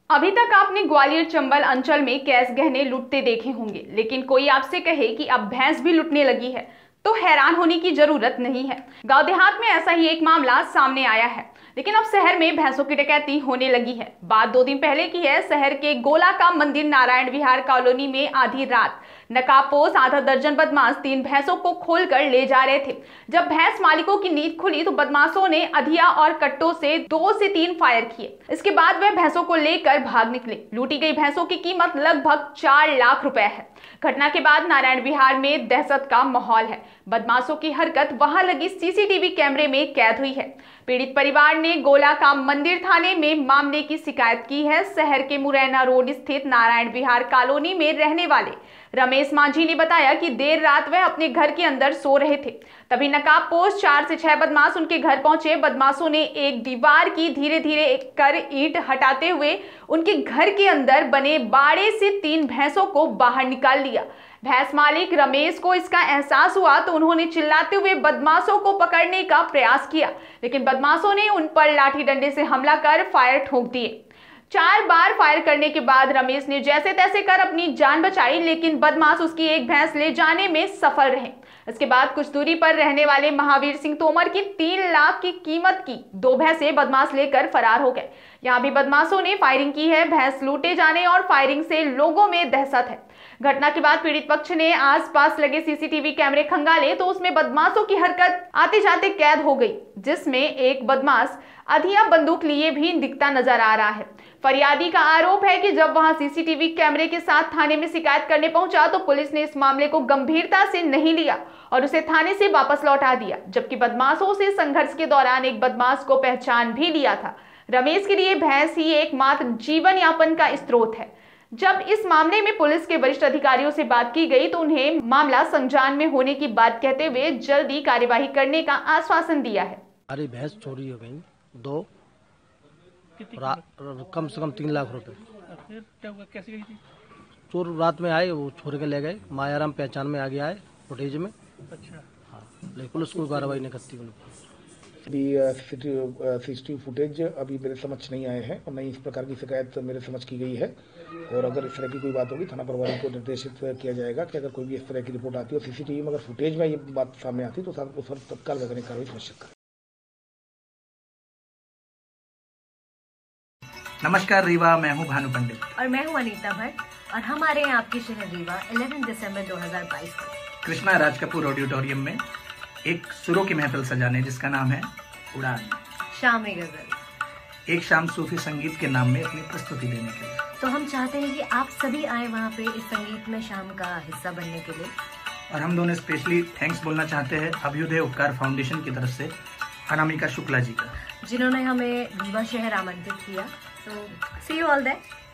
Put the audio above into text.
अभी तक आपने ग्वालियर चंबल अंचल में कैश गहने लूटते देखे होंगे, लेकिन कोई आपसे कहे कि अब भैंस भी लूटने लगी है तो हैरान होने की जरूरत नहीं है। गांव देहात में ऐसा ही एक मामला सामने आया है, लेकिन अब शहर में भैंसों की डकैती होने लगी है। बात 2 दिन पहले की है। शहर के गोला का मंदिर नारायण विहार कॉलोनी में आधी रात नकाबपोश आधा दर्जन बदमाश 3 भैंसों को खोलकर ले जा रहे थे। जब भैंस मालिकों की नींद खुली तो बदमाशों ने अधिया और कट्टों से 2 से 3 फायर किए। इसके बाद वह भैंसों को लेकर भाग निकले। लूटी गई भैंसों की कीमत लगभग 4 लाख रुपए है। घटना के बाद नारायण विहार में दहशत का माहौल है। बदमाशों की हरकत वहां लगी सीसीटीवी कैमरे में कैद हुई है। पीड़ित परिवार ने गोला का मंदिर थाने में मामले की शिकायत की है। शहर के मुरैना रोड स्थित नारायण विहार कॉलोनी में रहने वाले रमेश मांझी ने बताया कि देर रात वह अपने घर के अंदर सो रहे थे, तभी नकाबपोश 4 से 6 बदमाश उनके घर पहुंचे। बदमाशों ने एक दीवार की धीरे धीरे कर ईंट हटाते हुए उनके घर के अंदर बने बाड़े से 3 भैंसों को बाहर निकाल लिया। भैंस मालिक रमेश को इसका एहसास हुआ तो उन्होंने चिल्लाते हुए बदमाशों को पकड़ने का प्रयास किया, लेकिन बदमाशों ने उन पर लाठी डंडे से हमला कर फायर ठोक दिए। 4 बार फायर करने के बाद रमेश ने जैसे तैसे कर अपनी जान बचाई, लेकिन बदमाश उसकी एक भैंस ले जाने में सफल रहे। इसके बाद कुछ दूरी पर रहने वाले महावीर सिंह तोमर की 3 लाख की कीमत की 2 भैंसें बदमाश लेकर फरार हो गए। यहाँ भी बदमाशों ने फायरिंग की है। भैंस लूटे जाने और फायरिंग से लोगों में दहशत है। घटना के बाद पीड़ित पक्ष ने आसपास लगे सीसीटीवी कैमरे खंगाले तो उसमें बदमाशों की हरकत आते जाते कैद हो गई, जिसमें एक बदमाश अधिया बंदूक लिए भी दिखता नजर आ रहा है। फरियादी का आरोप है कि जब वहां सीसीटीवी कैमरे के साथ थाने में शिकायत करने पहुंचा तो पुलिस ने इस मामले को गंभीरता से नहीं लिया और उसे थाने से वापस लौटा दिया, जबकि बदमाशों से संघर्ष के दौरान एक बदमाश को पहचान भी लिया था। रमेश के लिए भैंस ही एकमात्र जीवन यापन का स्रोत है। जब इस मामले में पुलिस के वरिष्ठ अधिकारियों से बात की गई तो उन्हें मामला संज्ञान में होने की बात कहते हुए जल्दी कार्यवाही करने का आश्वासन दिया है। अरे भैंस चोरी हो गई 2, कम से कम 3 लाख रुपए। फिर क्या हुआ, कैसे गई थी? चोर रात में आए, वो छोड़ के ले गए। मायाराम पहचान में आ गया है फुटेज में। अच्छा। हाँ, लेकिन पुलिस कोई कार्रवाई नहीं करती। अभी सीसीटीवी फुटेज अभी मेरे समझ नहीं आए हैं और नहीं इस प्रकार की शिकायत मेरे समझ की गई है। और अगर इस तरह की कोई बात होगी थाना प्रभारी को निर्देशित किया जाएगा कि अगर कोई भी इस तरह की रिपोर्ट आती है और सीसीटीवी में अगर फुटेज में ये बात सामने आती है तो उस पर तत्काल वैधानिक कार्रवाई सुनिश्चित करें। नमस्कार रीवा, मैं हूं भानु पंडित और मैं हूं अनीता भट्ट और हमारे यहाँ आपके शहर रीवा 11 दिसंबर 2022 को कृष्णा राज कपूर ऑडिटोरियम में एक सुरों की महफिल सजाने जिसका नाम है उड़ान शाम-ए गजल, एक शाम सूफी संगीत के नाम में अपनी प्रस्तुति देने के लिए। तो हम चाहते हैं कि आप सभी आए वहाँ पे इस संगीत में शाम का हिस्सा बनने के लिए। और हम दोनों स्पेशली थैंक्स बोलना चाहते हैं अभ्युदय उपकार फाउंडेशन की तरफ से अनामिका शुक्ला जी का, जिन्होंने हमें रीवा शहर आमंत्रित किया। So see you all there.